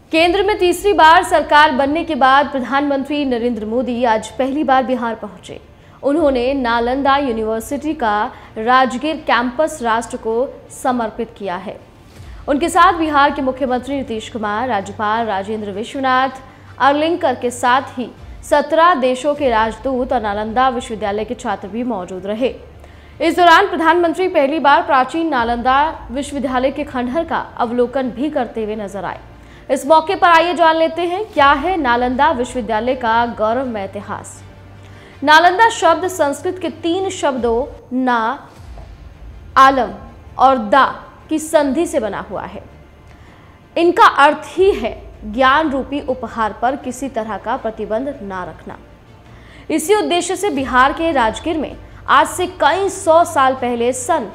केंद्र में तीसरी बार सरकार बनने के बाद प्रधानमंत्री नरेंद्र मोदी आज पहली बार बिहार पहुंचे। उन्होंने नालंदा यूनिवर्सिटी का राजगीर कैंपस राष्ट्र को समर्पित किया है। उनके साथ बिहार के मुख्यमंत्री नीतीश कुमार, राज्यपाल राजेंद्र विश्वनाथ अर्लिंकर के साथ ही 17 देशों के राजदूत और नालंदा विश्वविद्यालय के छात्र भी मौजूद रहे। इस दौरान प्रधानमंत्री पहली बार प्राचीन नालंदा विश्वविद्यालय के खंडहर का अवलोकन भी करते हुए नजर आए। इस मौके पर आइए जान लेते हैं क्या है नालंदा विश्वविद्यालय का गौरवमय इतिहास। नालंदा शब्द संस्कृत के 3 शब्दों ना, आलम और दा की संधि से बना हुआ है। इनका अर्थ ही है ज्ञान रूपी उपहार पर किसी तरह का प्रतिबंध ना रखना। इसी उद्देश्य से बिहार के राजगीर में आज से कई 100 साल पहले सन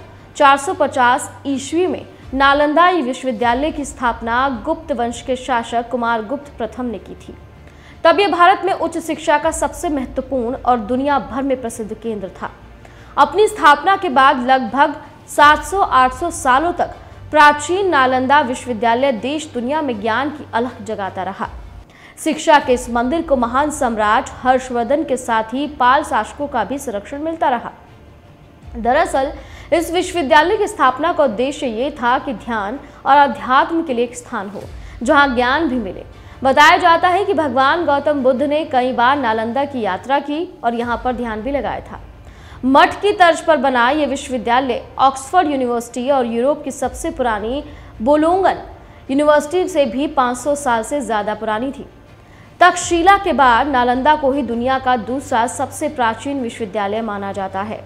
450 ईस्वी में नालंदा विश्वविद्यालय की स्थापना गुप्त वंश के शासक कुमार गुप्त प्रथम ने की थी। तब यह भारत में उच्च शिक्षा का सबसे महत्वपूर्ण और दुनिया भर में प्रसिद्ध केंद्र था। अपनी स्थापना के बाद लगभग 700-800 सालों तक प्राचीन नालंदा विश्वविद्यालय देश दुनिया में ज्ञान की अलख जगाता रहा। शिक्षा के इस मंदिर को महान सम्राट हर्षवर्धन के साथ ही पाल शासकों का भी संरक्षण मिलता रहा। दरअसल इस विश्वविद्यालय की स्थापना का उद्देश्य ये था कि ध्यान और अध्यात्म के लिए एक स्थान हो जहां ज्ञान भी मिले। बताया जाता है कि भगवान गौतम बुद्ध ने कई बार नालंदा की यात्रा की और यहां पर ध्यान भी लगाया था। मठ की तर्ज पर बना यह विश्वविद्यालय ऑक्सफोर्ड यूनिवर्सिटी और यूरोप की सबसे पुरानी बोलोंगन यूनिवर्सिटी से भी 500 साल से ज्यादा पुरानी थी। तक्षशिला के बाद नालंदा को ही दुनिया का दूसरा सबसे प्राचीन विश्वविद्यालय माना जाता है।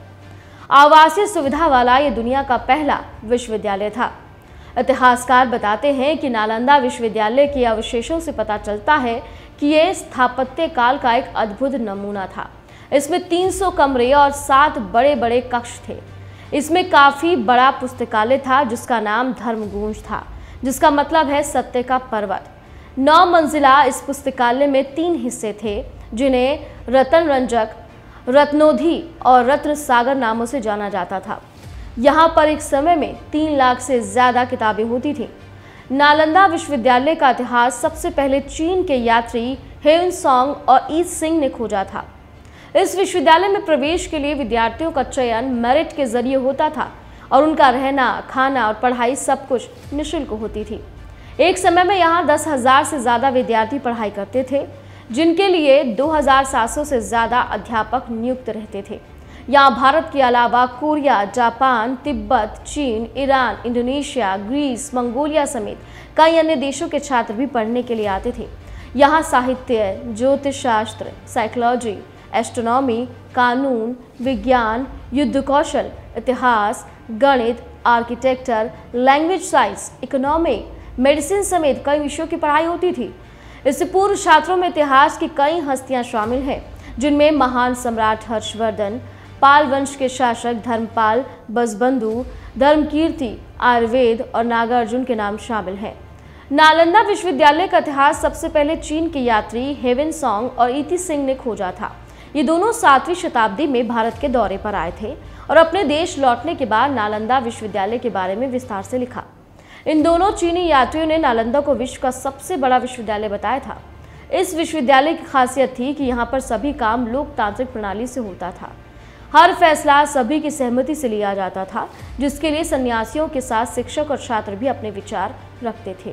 आवासीय सुविधा वाला यह दुनिया का पहला विश्वविद्यालय था। इतिहासकार बताते हैं कि नालंदा विश्वविद्यालय के अवशेषों से पता चलता है कि यह स्थापत्य काल का एक अद्भुत नमूना था। इसमें 300 कमरे और 7 बड़े बड़े कक्ष थे। इसमें काफी बड़ा पुस्तकालय था जिसका नाम धर्मगुंज था, जिसका मतलब है सत्य का पर्वत। 9 मंजिला इस पुस्तकालय में 3 हिस्से थे जिन्हें रतन रंजक, रत्नोधि और रत्न सागर नामों से जाना जाता था। यहाँ पर एक समय में 3 लाख से ज्यादा किताबें होती थीं। नालंदा विश्वविद्यालय का इतिहास सबसे पहले चीन के यात्री हेवेनसोंग और ई सिंह ने खोजा था। इस विश्वविद्यालय में प्रवेश के लिए विद्यार्थियों का चयन मेरिट के जरिए होता था और उनका रहना, खाना और पढ़ाई सब कुछ निःशुल्क होती थी। एक समय में यहाँ 10,000 से ज्यादा विद्यार्थी पढ़ाई करते थे, जिनके लिए 2,700 से ज्यादा अध्यापक नियुक्त रहते थे। यहाँ भारत के अलावा कोरिया, जापान, तिब्बत, चीन, ईरान, इंडोनेशिया, ग्रीस, मंगोलिया समेत कई अन्य देशों के छात्र भी पढ़ने के लिए आते थे। यहाँ साहित्य, ज्योतिष शास्त्र, साइकोलॉजी, एस्ट्रोनॉमी, कानून, विज्ञान, युद्ध कौशल, इतिहास, गणित, architecture, language science, economy, medicine समेत कई विषयों की पढ़ाई होती थी। इससे पूर्व छात्रों में इतिहास की कई हस्तियां शामिल हैं, जिनमें महान सम्राट हर्षवर्धन, पाल वंश के शासक धर्मपाल, बसबंधु, धर्मकीर्ति, आयुर्वेद और नागार्जुन के नाम शामिल हैं। नालंदा विश्वविद्यालय का इतिहास सबसे पहले चीन के यात्री हेवेनसोंग और ई सिंह ने खोजा था। ये दोनों 7वीं शताब्दी में भारत के दौरे पर आए थे और अपने देश लौटने के बाद नालंदा विश्वविद्यालय के बारे में विस्तार से लिखा। इन दोनों चीनी यात्रियों ने नालंदा को विश्व का सबसे बड़ा विश्वविद्यालय बताया था। इस विश्वविद्यालय की खासियत थी कि यहाँ पर सभी काम लोकतांत्रिक प्रणाली से होता था। हर फैसला सभी की सहमति से लिया जाता था, जिसके लिए सन्यासियों के साथ शिक्षक और छात्र भी अपने विचार रखते थे।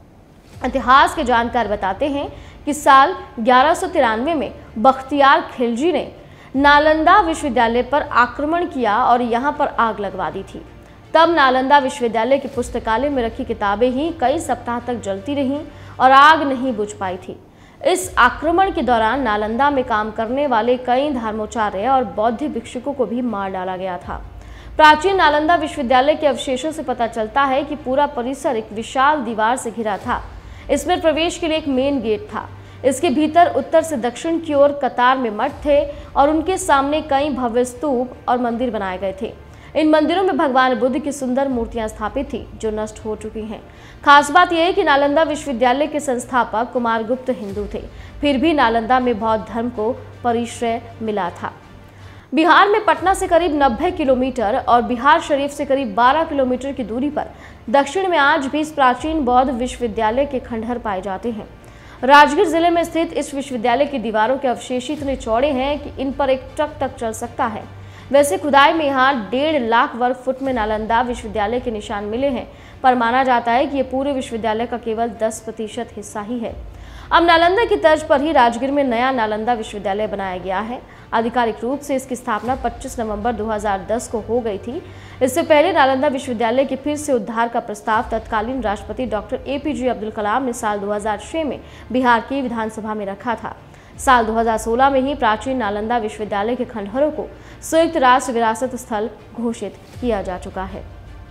इतिहास के जानकार बताते हैं कि साल 1193 में बख्तियार खिलजी ने नालंदा विश्वविद्यालय पर आक्रमण किया और यहाँ पर आग लगवा दी थी। तब नालंदा विश्वविद्यालय के पुस्तकालय में रखी किताबें ही कई सप्ताह तक जलती रहीं और आग नहीं बुझ पाई थी। इस आक्रमण के दौरान नालंदा में काम करने वाले कई धर्माचार्य और बौद्ध भिक्षुकों को भी मार डाला गया था। प्राचीन नालंदा विश्वविद्यालय के अवशेषों से पता चलता है कि पूरा परिसर एक विशाल दीवार से घिरा था। इसमें प्रवेश के लिए एक मेन गेट था। इसके भीतर उत्तर से दक्षिण की ओर कतार में मठ थे और उनके सामने कई भव्य स्तूप और मंदिर बनाए गए थे। इन मंदिरों में भगवान बुद्ध की सुंदर मूर्तियां स्थापित थी, जो नष्ट हो चुकी हैं। खास बात यह है कि नालंदा विश्वविद्यालय के संस्थापक कुमार गुप्त हिंदू थे, फिर भी नालंदा में बौद्ध धर्म को परिश्रय मिला था। बिहार में पटना से करीब 90 किलोमीटर और बिहार शरीफ से करीब 12 किलोमीटर की दूरी पर दक्षिण में आज भी इस प्राचीन बौद्ध विश्वविद्यालय के खंडहर पाए जाते हैं। राजगीर जिले में स्थित इस विश्वविद्यालय की दीवारों के अवशेष इतने चौड़े हैं कि इन पर एक ट्रक तक चल सकता है। वैसे खुदाई में यहाँ 1.5 लाख वर्ग फुट में नालंदा विश्वविद्यालय के निशान मिले हैं, पर माना जाता है कि ये पूरे विश्वविद्यालय का केवल 10% हिस्सा ही है। अब नालंदा की तर्ज पर ही राजगीर में नया नालंदा विश्वविद्यालय बनाया गया है। आधिकारिक रूप से इसकी स्थापना 25 नवंबर 2010 को हो गई थी। इससे पहले नालंदा विश्वविद्यालय के फिर से उद्धार का प्रस्ताव तत्कालीन राष्ट्रपति डॉक्टर APJ अब्दुल कलाम ने साल 2006 में बिहार की विधानसभा में रखा था। साल 2016 में ही प्राचीन नालंदा विश्वविद्यालय के खंडहरों को संयुक्त राष्ट्र विरासत स्थल घोषित किया जा चुका है।